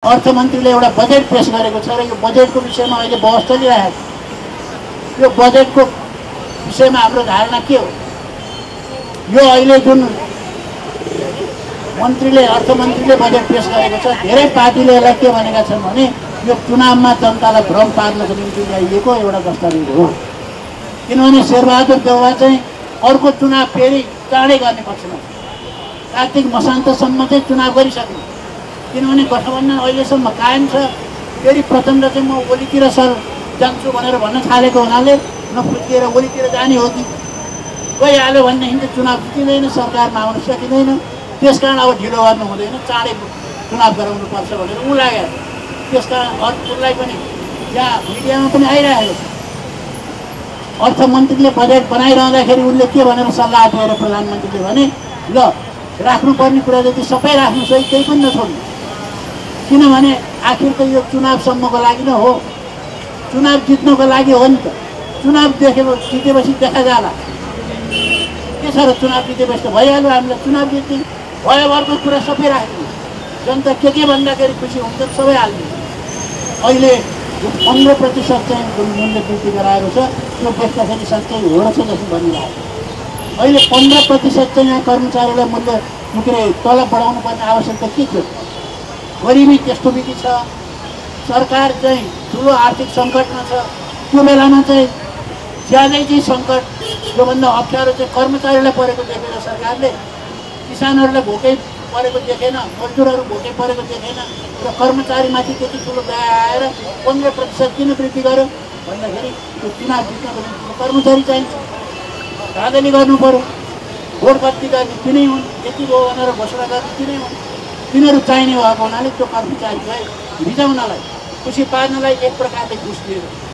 अर्थमन्त्रीले एउटा बजेट पेश गरेको छ र यो बजेटको विषयमा अहिले बहस चलिरहेको छ। यो बजेटको विषयमा हाम्रो धारणा के हो? यो अहिले जुन अर्थमन्त्रीले बजेट पेश गरेको छ, धेरै पार्टीले यसलाई के भनेका छन् भने यो चुनावमा जनतालाई भ्रम पार्नको निम्ति ल्याइएको एउटा दस्तावेज हो। किनभने शेरबहादुर देउवा चाहिँ अर्को चुनाव फेरि चाँडै गर्ने पक्षमा छ। कार्तिक मसान्तसम्म चाहिँ चुनाव गरिसक्नु, किनभने गठबन्धन अहिलेसम्म कायम छ। फेरि प्रचण्ड चाहिँ म ओलीतिर जान्छु भनेर भन्न थालेको हुनाले नफुत्किएर ओलीतिर जाने हो कि गइहाल्यो भनेदेखि त चुनाव जितिँदैन, सरकारमा आउन सकिँदैन। त्यसकारण अब ढिलो गर्नु हुँदैन, चाँडै चुनाव गराउनु पर्छ भनेर ऊ लाग्यो। त्यसकारण उसलाई पनि यहाँ मिडियामा पनि आइरहेको छ। अर्थमन्त्रीले बजेट बनाइरहँदाखेरि उनले के भनेर सल्लाह दिएर प्रधानमन्त्रीले भने ल राख्नुपर्ने कुरा जति सबै राख्नुहोस् है, केही पनि नछोड्नु। किनभने आखिर त यो चुनावसम्मको लागि नै हो, चुनाव जित्नको लागि हो नि त। चुनाव जितेपछि देखा जाला के छ र, चुनाव जितेपछि त भइहाल्यो, हामीलाई चुनाव जित्ने भयोभरको कुरा सबै राख्नु। जनता के भन्दाखेरि खुसी हुन्छ सबै हाल्नु। अहिले 15% चाहिँ जुन मूल्य वृद्धि गराएको छ त्यो देख्दाखेरि साँच्चै हो छ जस्तो भनिरहेको छ। अहिले 15% चाहिँ यहाँ कर्मचारीलाई मूल्य के अरे तलब बढाउनु पर्ने आवश्यकता के थियो? गरिबी त्यस्तो विधि छ, सरकार चाहिँ ठुलो आर्थिक सङ्कटमा छ। त्यो बेलामा चाहिँ ज्यादै चाहिँ सङ्कट, योभन्दा अप्ठ्यारो चाहिँ कर्मचारीलाई परेको देखेर सरकारले किसानहरूलाई भोकै परेको देखेन, मजदुरहरू भोकै परेको देखेन र कर्मचारीमाथि त्यति ठुलो दया आएर 15% किन वृद्धि गर्यो भन्दाखेरि त्यो चुनाव जित्नको निम्ति कर्मचारी चाहिन्छ, धाँधली गर्नु पऱ्यो, भोट बत्ती गर्ने तिनै हुन्, यति भयो भनेर घोषणा गर्ने तिनै हुन्। तिनीहरू चाहिने भएको हुनाले त्यो कर्मचारीलाई रिजाउनलाई, खुसी पार्नलाई एक प्रकारले घुस दिएर